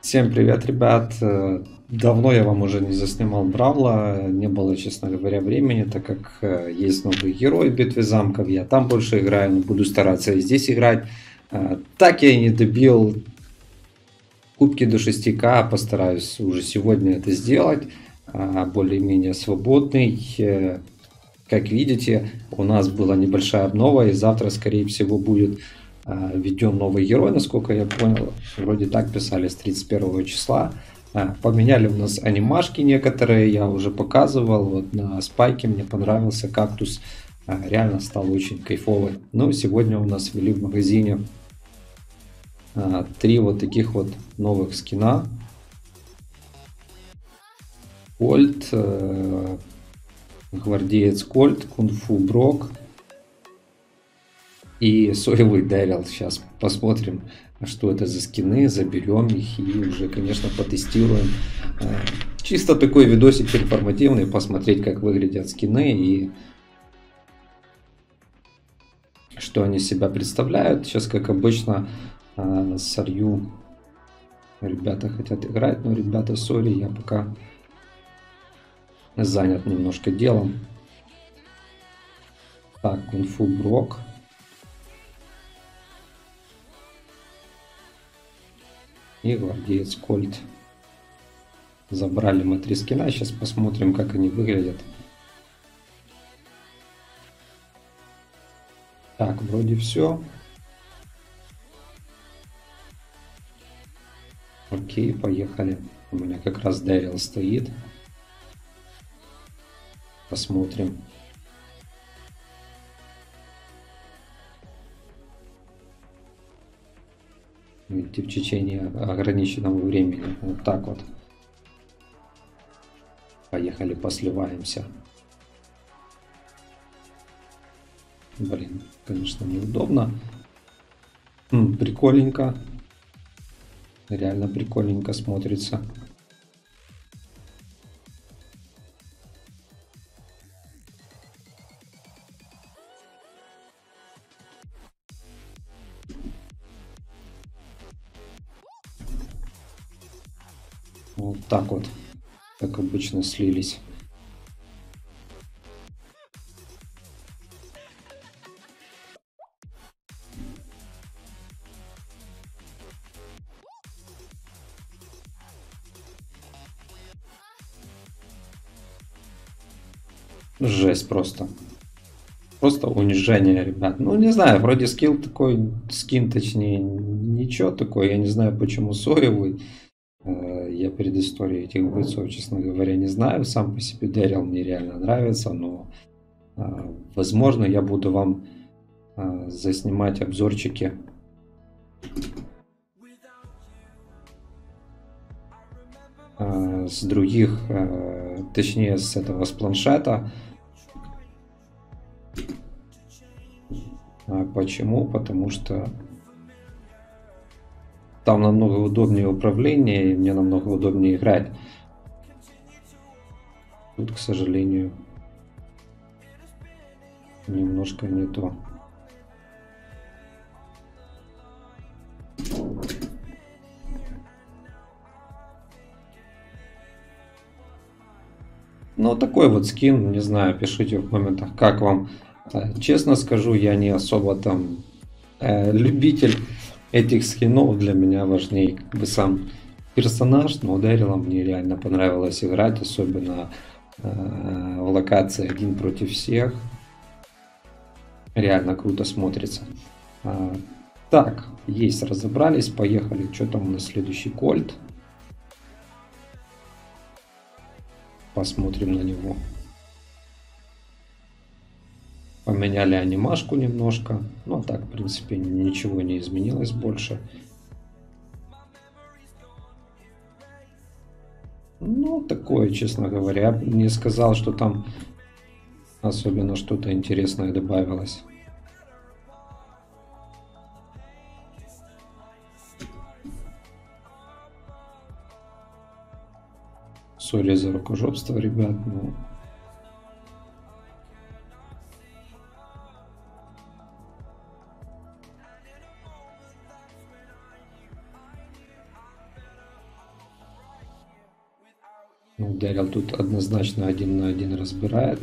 Всем привет, ребят! Давно я вам уже не заснимал Бравла, не было, честно говоря, времени, так как есть новый герой в Битве замков, я там больше играю, но буду стараться и здесь играть. Так я и не добил кубки до 6К, постараюсь уже сегодня это сделать, более-менее свободный. Как видите, у нас была небольшая обнова, и завтра, скорее всего, будет введен новый герой, насколько я понял. Вроде так писали с 31 числа. Поменяли у нас анимашки некоторые, я уже показывал. Вот на спайке мне понравился кактус. Реально стал очень кайфовый. Ну, сегодня у нас ввели в магазине три вот таких вот новых скина. Кольт, гвардеец Кольт, кунг-фу Брок и соевый Дэрил. Сейчас посмотрим, что это за скины, заберем их и уже, конечно, потестируем. Чисто такой видосик информативный, посмотреть, как выглядят скины и что они себя представляют. Сейчас, как обычно, солью. Ребята хотят играть, но, ребята, сори, я пока занят немножко делом. Так, кунг-фу Брок. И гвардеец Кольт. Забрали мы три скина. Сейчас посмотрим, как они выглядят. Так, вроде все. Окей, поехали. У меня как раз Дэрил стоит. Посмотрим. Видите, в течение ограниченного времени. Вот так вот. Поехали, посливаемся. Блин, конечно, неудобно. Прикольненько. Реально прикольненько смотрится. Вот так вот, как обычно, слились. Жесть просто. Просто унижение, ребят. Ну, не знаю, вроде скилл такой, скин точнее, ничего такой. Я не знаю, почему соевый. Я предыстории этих бойцов, честно говоря, не знаю. Сам по себе Дэрил мне реально нравится, но возможно, я буду вам заснимать обзорчики с других, точнее с этого, с планшета. Почему? Потому что там намного удобнее управление, и мне намного удобнее играть. Тут, к сожалению, немножко не то. Ну, такой вот скин, не знаю, пишите в комментах, как вам. Честно скажу, я не особо там любитель этих скинов. Для меня важнее как бы сам персонаж, но Дэрила мне реально понравилось играть, особенно в локации один против всех. Реально круто смотрится. Так, есть, разобрались, поехали. Что там у нас следующий? Кольт. Посмотрим на него. Поменяли анимашку немножко. Ну, так, в принципе, ничего не изменилось больше. Ну, такое, честно говоря. Я не сказал, что там особенно что-то интересное добавилось. Сори за рукожопство, ребят. Ну, Дэрил тут однозначно 1 на 1 разбирает.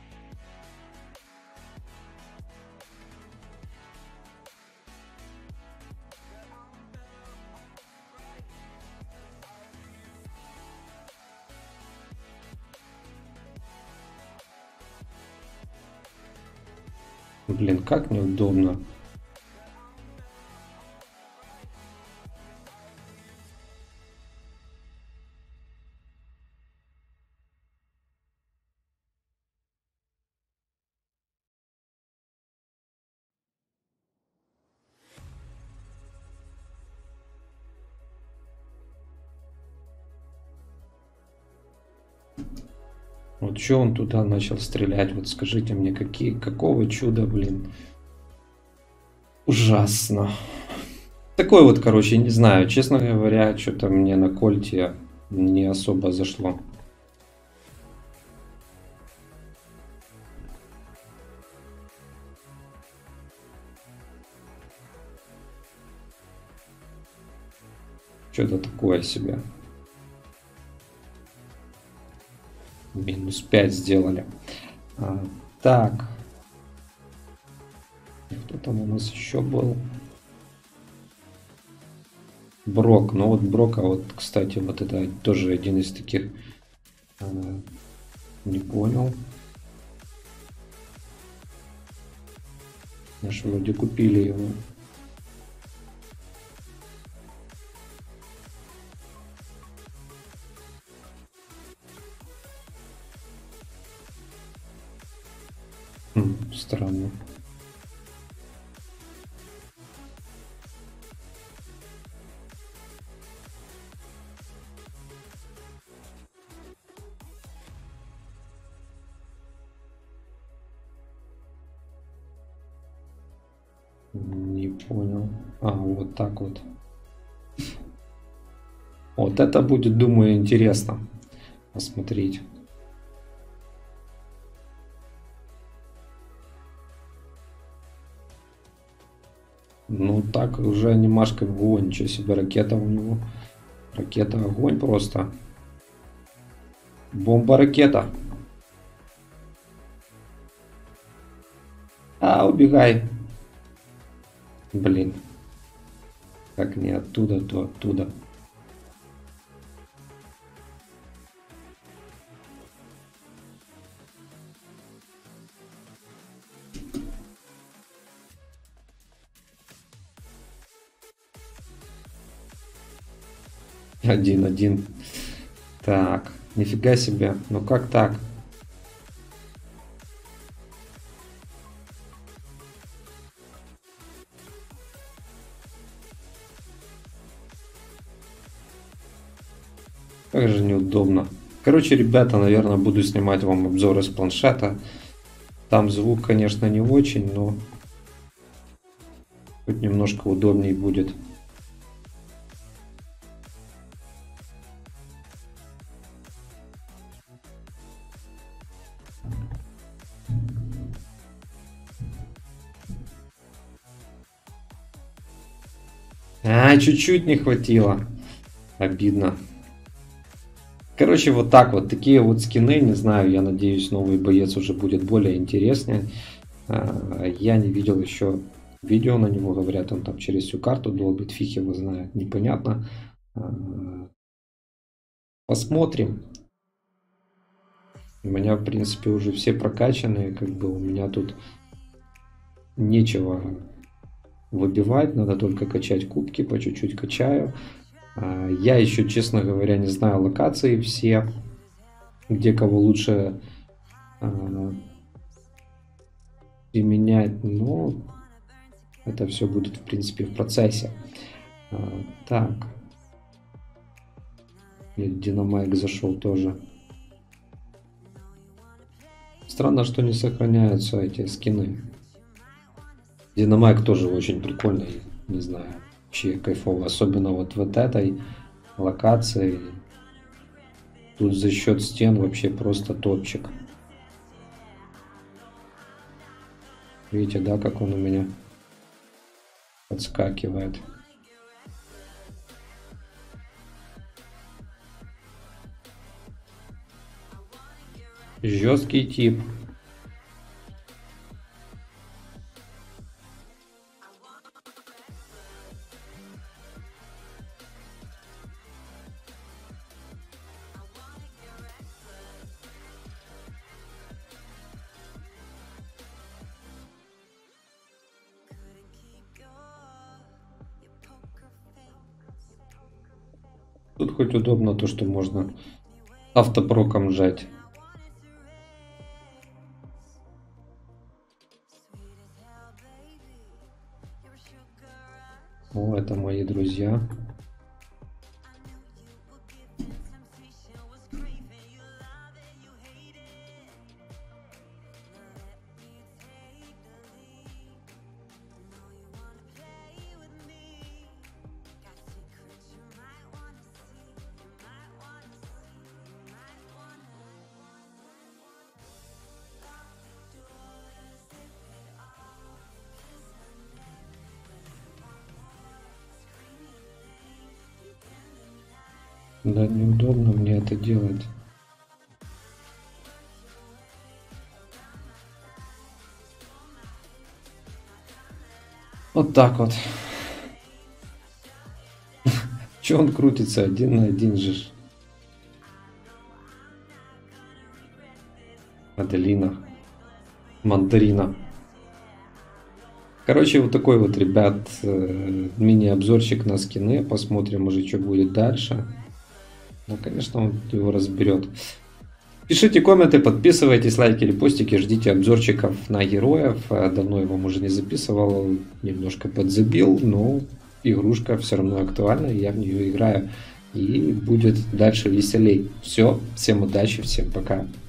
Блин, как неудобно. Вот что он туда начал стрелять? Вот скажите мне, какого чуда, блин. Ужасно. Такой вот, короче, не знаю. Честно говоря, что-то мне на кольте не особо зашло. Что-то такое себе. Минус 5 сделали. Так. Кто там у нас еще был? Брок. Ну вот Брока, вот, кстати, вот это тоже один из таких. Не понял. Мы же вроде купили его. Странно. Не понял. Вот так вот. Вот это будет, думаю, интересно посмотреть. Ну так, уже анимашка огонь. Ничего себе, ракета у него. Ракета огонь просто. Бомба-ракета. Убегай. Блин. Как не оттуда, то оттуда. Один. Так, нифига себе. Ну как так? Как же неудобно. Короче, ребята, наверное, буду снимать вам обзоры с планшета. Там звук, конечно, не очень, но хоть немножко удобнее будет. Чуть-чуть не хватило. Обидно. Короче, вот так вот. Такие вот скины. Не знаю, я надеюсь, новый боец уже будет более интереснее. Я не видел еще видео на него. Говорят, он там через всю карту долбит. Фиг его знает. Непонятно. Посмотрим. У меня, в принципе, уже все прокачанные. Как бы у меня тут нечего выбивать. Надо только качать кубки. По чуть-чуть качаю. Я еще, честно говоря, не знаю локации все, где кого лучше применять, но это все будет, в принципе, в процессе. Так. Динамайк зашел тоже. Странно, что не сохраняются эти скины. Динамайк тоже очень прикольный, не знаю. Вообще кайфово, особенно вот этой локации. Тут за счет стен вообще просто топчик. Видите, да, как он у меня подскакивает. Жесткий тип. Тут хоть удобно то, что можно автопроком жать. О, это мои друзья. Да, неудобно мне это делать. Вот так вот. Че он крутится один на один же? Аделина. Мандарина. Короче, вот такой вот, ребят, мини-обзорчик на скины. Посмотрим уже, что будет дальше. Ну, конечно, он его разберет. Пишите комменты, подписывайтесь, лайки, репостики, ждите обзорчиков на героев. Давно я вам уже не записывал, немножко подзабил, но игрушка все равно актуальна, я в нее играю. И будет дальше веселей. Все, всем удачи, всем пока.